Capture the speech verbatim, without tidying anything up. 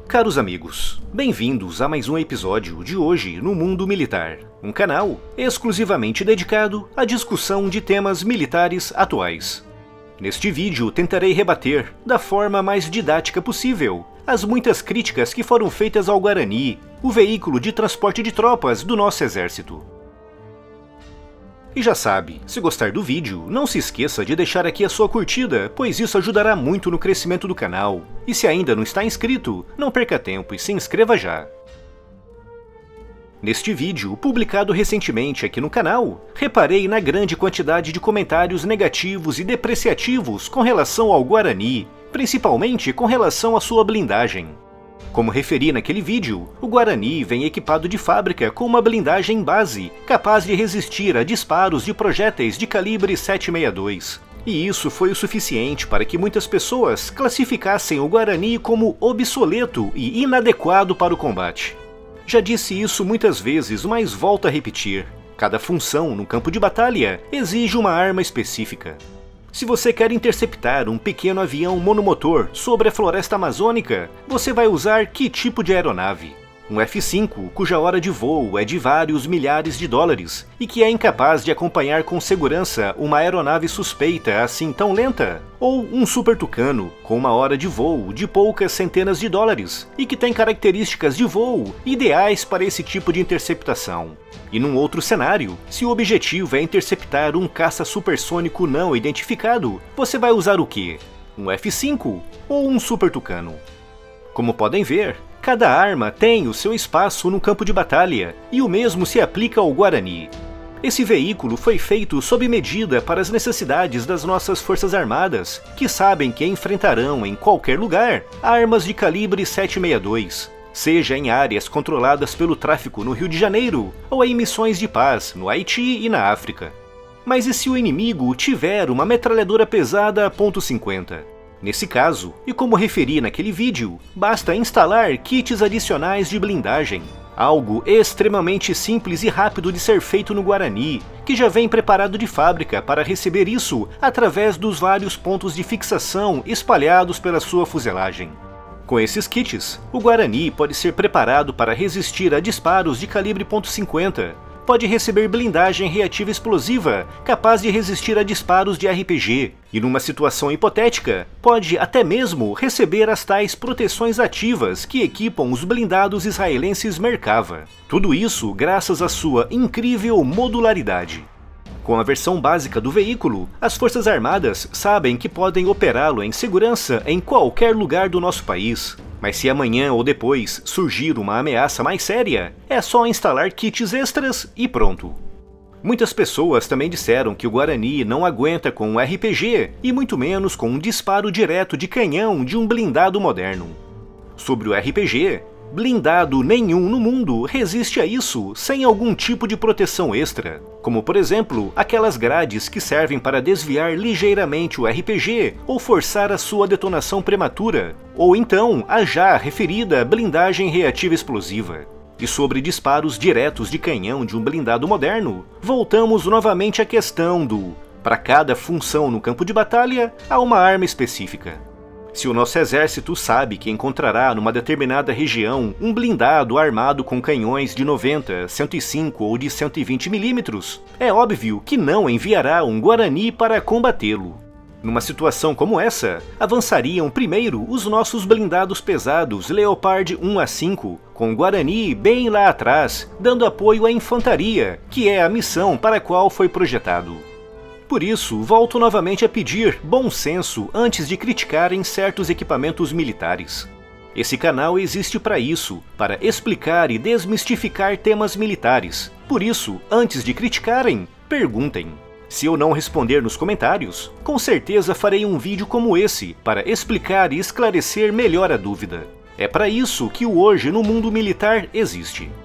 Caros amigos, bem-vindos a mais um episódio de Hoje no Mundo Militar, um canal exclusivamente dedicado à discussão de temas militares atuais. Neste vídeo tentarei rebater, da forma mais didática possível, as muitas críticas que foram feitas ao Guarani, o veículo de transporte de tropas do nosso exército. E já sabe, se gostar do vídeo, não se esqueça de deixar aqui a sua curtida, pois isso ajudará muito no crescimento do canal. E se ainda não está inscrito, não perca tempo e se inscreva já. Neste vídeo, publicado recentemente aqui no canal, reparei na grande quantidade de comentários negativos e depreciativos com relação ao Guarani, principalmente com relação à sua blindagem. Como referi naquele vídeo, o Guarani vem equipado de fábrica com uma blindagem base, capaz de resistir a disparos de projéteis de calibre sete sessenta e dois. E isso foi o suficiente para que muitas pessoas classificassem o Guarani como obsoleto e inadequado para o combate. Já disse isso muitas vezes, mas volto a repetir. Cada função no campo de batalha exige uma arma específica. Se você quer interceptar um pequeno avião monomotor sobre a floresta amazônica, você vai usar que tipo de aeronave? Um F cinco, cuja hora de voo é de vários milhares de dólares, e que é incapaz de acompanhar com segurança uma aeronave suspeita assim tão lenta? Ou um Super Tucano, com uma hora de voo de poucas centenas de dólares, e que tem características de voo ideais para esse tipo de interceptação? E num outro cenário, se o objetivo é interceptar um caça supersônico não identificado, você vai usar o quê? Um F cinco ou um Super Tucano? Como podem ver, cada arma tem o seu espaço no campo de batalha, e o mesmo se aplica ao Guarani. Esse veículo foi feito sob medida para as necessidades das nossas forças armadas, que sabem que enfrentarão em qualquer lugar armas de calibre sete sessenta e dois, seja em áreas controladas pelo tráfico no Rio de Janeiro, ou em missões de paz no Haiti e na África. Mas e se o inimigo tiver uma metralhadora pesada ponto cinquenta? Nesse caso, e como referi naquele vídeo, basta instalar kits adicionais de blindagem, algo extremamente simples e rápido de ser feito no Guarani, que já vem preparado de fábrica para receber isso através dos vários pontos de fixação espalhados pela sua fuselagem. Com esses kits, o Guarani pode ser preparado para resistir a disparos de calibre ponto cinquenta, pode receber blindagem reativa explosiva, capaz de resistir a disparos de R P G, e numa situação hipotética, pode até mesmo receber as tais proteções ativas que equipam os blindados israelenses Merkava. Tudo isso graças à sua incrível modularidade. Com a versão básica do veículo, as Forças Armadas sabem que podem operá-lo em segurança em qualquer lugar do nosso país. Mas se amanhã ou depois surgir uma ameaça mais séria, é só instalar kits extras e pronto. Muitas pessoas também disseram que o Guarani não aguenta com um R P G, e muito menos com um disparo direto de canhão de um blindado moderno. Sobre o R P G, blindado nenhum no mundo resiste a isso sem algum tipo de proteção extra, como por exemplo, aquelas grades que servem para desviar ligeiramente o R P G ou forçar a sua detonação prematura, ou então a já referida blindagem reativa explosiva. E sobre disparos diretos de canhão de um blindado moderno, voltamos novamente à questão do: para cada função no campo de batalha, há uma arma específica. Se o nosso exército sabe que encontrará numa determinada região um blindado armado com canhões de noventa, cento e cinco ou de cento e vinte milímetros, é óbvio que não enviará um Guarani para combatê-lo. Numa situação como essa, avançariam primeiro os nossos blindados pesados Leopard um a cinco, com o Guarani bem lá atrás, dando apoio à infantaria, que é a missão para a qual foi projetado. Por isso, volto novamente a pedir bom senso antes de criticarem certos equipamentos militares. Esse canal existe para isso, para explicar e desmistificar temas militares. Por isso, antes de criticarem, perguntem. Se eu não responder nos comentários, com certeza farei um vídeo como esse, para explicar e esclarecer melhor a dúvida. É para isso que o Hoje no Mundo Militar existe.